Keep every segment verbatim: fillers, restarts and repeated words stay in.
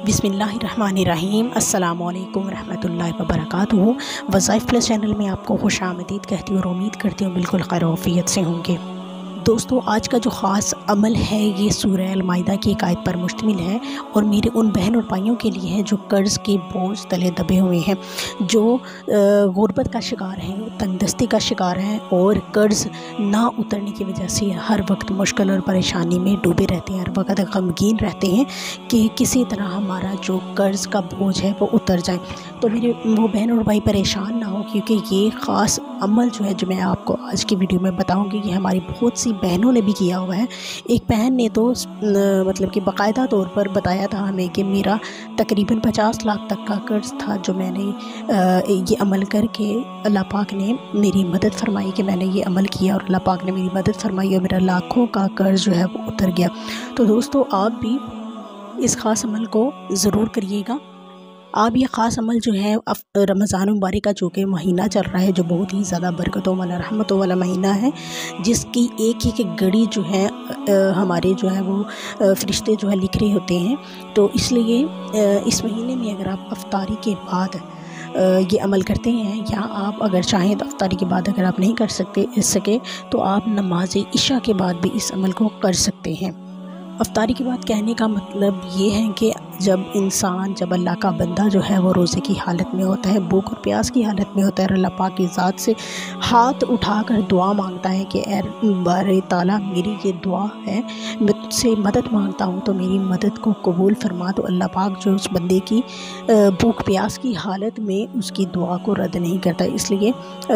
बिस्मिल्लाहिर्रहमानिर्रहीम। अस्सलामु अलैकुम रहमतुल्लाहि व बरकातुहू। वज़ाइफ प्लस चैनल में आपको खुश आमदीद कहती हूँ और उम्मीद करती हूँ बिल्कुल खैर औफियत से होंगे। दोस्तों, आज का जो ख़ास अमल है ये सूरह अल माइदा की एक आयत पर मुश्तमिल है और मेरे उन बहन और भाइयों के लिए है जो कर्ज़ के बोझ तले दबे हुए हैं, जो गुर्बत का शिकार हैं, तंगदस्ती का शिकार हैं और कर्ज़ ना उतरने की वजह से हर वक्त मुश्किल और परेशानी में डूबे रहते हैं, हर वक्त गमगीन रहते हैं कि किसी तरह हमारा जो कर्ज़ का बोझ है वो उतर जाए। तो मेरे वो बहन और भाई परेशान ना हो, क्योंकि ये ख़ास अमल जो है जो मैं आपको आज की वीडियो में बताऊँगी ये हमारी बहुत सी बहनों ने भी किया हुआ है। एक बहन ने तो मतलब कि बाकायदा तौर पर बताया था हमें कि मेरा तकरीबन पचास लाख तक का कर्ज़ था, जो मैंने ये अमल करके अल्लाह पाक ने मेरी मदद फरमाई कि मैंने ये अमल किया और अल्लाह पाक ने मेरी मदद फरमाई और मेरा लाखों का कर्ज़ जो है वो उतर गया। तो दोस्तों, आप भी इस ख़ास अमल को ज़रूर करिएगा। आप ये ख़ास अमल जो है रमज़ान मुबारक का जो कि महीना चल रहा है, जो बहुत ही ज़्यादा बरकतों वाला रहमतों वाला महीना है, जिसकी एक एक घड़ी जो है हमारे जो है वो फरिश्ते जो है लिख रहे होते हैं। तो इसलिए इस महीने में अगर आप अफ्तारी के बाद ये अमल करते हैं, या आप अगर चाहें तो अफ्तारी के बाद अगर आप नहीं कर सकते सके तो आप नमाज इशा के बाद भी इस अमल को कर सकते हैं। अफ्तारी के बाद कहने का मतलब ये है कि जब इंसान जब अल्लाह का बंदा जो है वो रोज़े की हालत में होता है, भूख और प्यास की हालत में होता है, अल्लाह पाक की ज़ात से हाथ उठाकर दुआ मांगता है कि ए बारे ताला मेरी ये दुआ है, मैं तुझसे मदद मांगता हूँ तो मेरी मदद को कबूल फरमा। तो अल्लाह पाक जो उस बंदे की भूख प्यास की हालत में उसकी दुआ को रद्द नहीं करता। इसलिए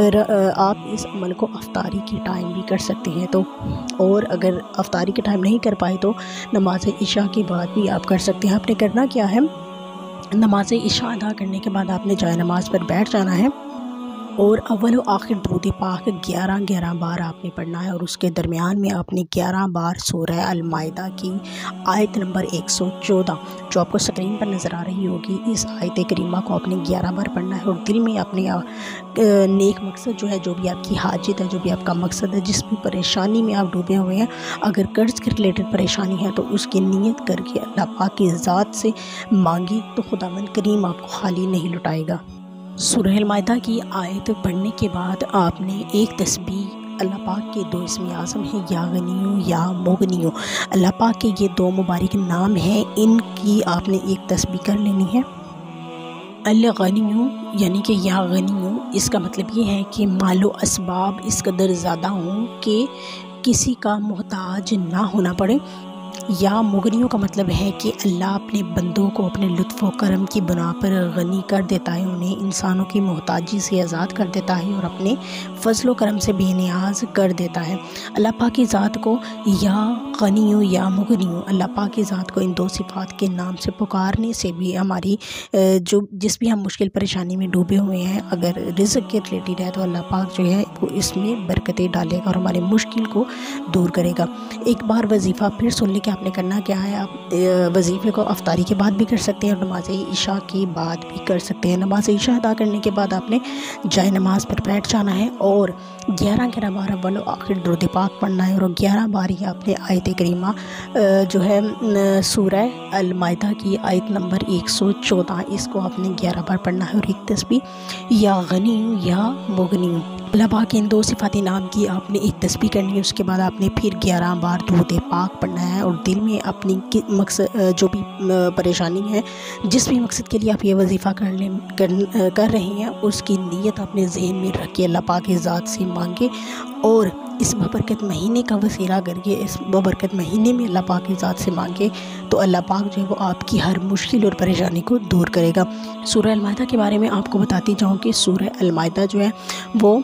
आप इस अमल को अफ्तारी के टाइम भी कर सकते हैं। तो और अगर अफ्तारी के टाइम नहीं कर पाए तो नमाज इशा के बाद भी आप कर सकते हैं। आपने करना क्या है, नमाज इशा अदा करने के बाद आपने जाए नमाज पर बैठ जाना है और अव्वल व आखिर दुरूद पाक ग्यारह ग्यारह बार आपने पढ़ना है और उसके दरमियान में आपने ग्यारह बार सूरह अल माइदा की आयत नंबर एक सौ चौदह जो आपको स्क्रीन पर नज़र आ रही होगी, इस आयत करीमा को आपने ग्यारह बार पढ़ना है और दिल में अपने नेक मकसद जो है, जो भी आपकी हाजत है, जो भी आपका मकसद है, जिस भी परेशानी में आप डूबे हुए हैं, अगर कर्ज़ के रिलेटेड परेशानी है तो उसकी नीयत करके अल्लाह पाक की ज़ात से मांगी तो खुदावंद करीम आपको खाली नहीं लुटाएगा। सूरह अल माइदा की आयत पढ़ने के बाद आपने एक तस्बीह, अल्लाह पाक के दो इस्म आज़म हैं, या गनियो या मोगनियो, अल्लाह पाक के ये दो मुबारक नाम हैं, इनकी आपने एक तस्बीह कर लेनी है। अल गनियो यानी कि या गनियो, इसका मतलब ये है कि मालो असबाब इस कदर ज़्यादा हों कि किसी का मोहताज ना होना पड़े। या मुगनियों का मतलब है कि अल्लाह अपने बंदों को अपने लुत्फ़ व करम की बना पर गनी कर देता है, उन्हें इंसानों की मोहताजी से आज़ाद कर देता है और अपने फ़ज़ल व करम से बेनियाज कर देता है। अल्लाह पाक की ज़ात को या गनियों या मुगनियों, अल्लाह पाक की ज़ात को इन दो सिफ़ात के नाम से पुकारने से भी हमारी जो जिस भी हम मुश्किल परेशानी में डूबे हुए हैं, अगर रिज़्क़ के रिलेटेड है तो अल्लाह पाक जो है वो इसमें बरकतें डालेगा और हमारे मुश्किल को दूर करेगा। एक बार वजीफ़ा फिर सुन ले कि आपने करना क्या है। आप वजीफ़े को अफ्तारी के बाद भी कर सकते हैं और नमाज इशा के बाद भी कर सकते हैं। नमाज इशा अदा करने के बाद आपने जाए नमाज पर बैठ जाना है और ग्यारह ग्यारह बार अव्वल आखिर दुरूद पाक पढ़ना है और ग्यारह बार ही आपने आयत करीमा जो है सूरह अल माइदा की आयत नंबर एक सौ चौदह, इसको आपने ग्यारह बार पढ़ना है और एक तस्बीह या गनी या मुगनी, अल्लाह पाक के इन दो सिफाती नाम की आपने एक तस्बीह करनी है। उसके बाद आपने फिर ग्यारह बार दुरूद पाक पढ़ना है और दिल में अपनी मकसद जो भी परेशानी है, जिस भी मकसद के लिए आप ये वजीफ़ा कर ले कर, कर रहे हैं, उसकी नीयत अपने जहन में रख के अल्लाह पाक की ज़ात से मांगे और इस बबरकत महीने का वसीला करके इस बबरकत महीने में अल्लाह पाक की ज़ात से मांगे तो अल्लाह पाक जो है वो आपकी हर मुश्किल और परेशानी को दूर करेगा। सूरह अल माइदा के बारे में आपको बताती जाऊँ कि सूरह अल माइदा जो है वो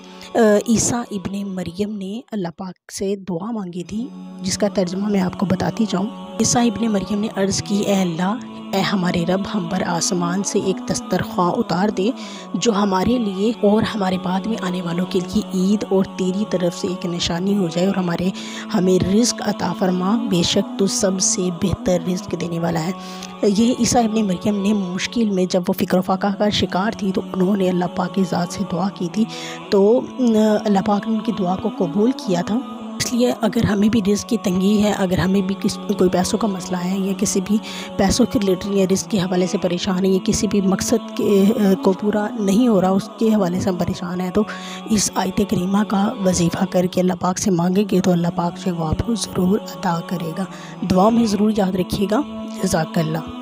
ईसा इब्ने मरियम ने अल्लाह पाक से दुआ मांगी थी, जिसका तर्जुमा मैं आपको बताती जाऊँ। ईसा इब्ने मरियम ने अर्ज़ की, ए अल्लाह, ए हमारे रब, हम पर आसमान से एक दस्तरख्वां उतार दे जो हमारे लिए और हमारे बाद में आने वालों के लिए ईद और तेरी तरफ से एक निशानी हो जाए और हमारे हमें रिज़्क़ अता फरमा, बेशक तू सबसे बेहतर रिज़्क़ देने वाला है। ये ईसा इब्ने मरियम ने मुश्किल में जब वो फ़िक्र फ़ाक़ा का शिकार थी तो उन्होंने अल्लाह पाक की ज़ात से दुआ की थी, तो अल्लाह पाक ने उनकी दुआ को कबूल किया था। اس لیے اگر ہمیں بھی رزق کی تنگی ہے، اگر ہمیں بھی کس کوئی پیسوں کا مسئلہ ہے یا کسی بھی پیسوں کے ریلیٹڈ یا رزق کے حوالے سے پریشان ہے یا کسی بھی مقصد کے کو پورا نہیں ہو رہا اس کے حوالے سے ہم پریشان ہیں، تو اس آیت کریمہ کا وظیفہ کر کے اللہ پاک سے مانگیں گے تو اللہ پاک سے وہ آپ کو ضرور عطا کرے گا۔ دعا میں ضرور یاد رکھیے گا۔ جزاک اللہ۔